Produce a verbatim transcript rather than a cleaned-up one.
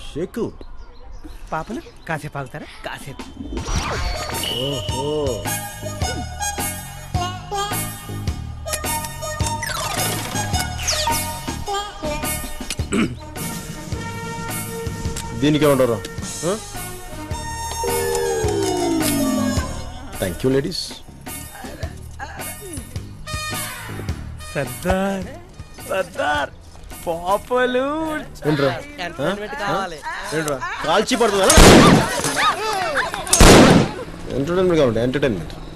షేకు పాపలు కాసేపు ఆగుతారా? కాసేపు. ఓహో దీనికి ఏమంటారు? Thank you ladies. సర్దార్ సర్దార్ పాపలు ఏంట్రా కాల్చి పడుతుందా? ఎంటర్టైన్మెంట్ కావాలి. ఎంటర్టైన్మెంట్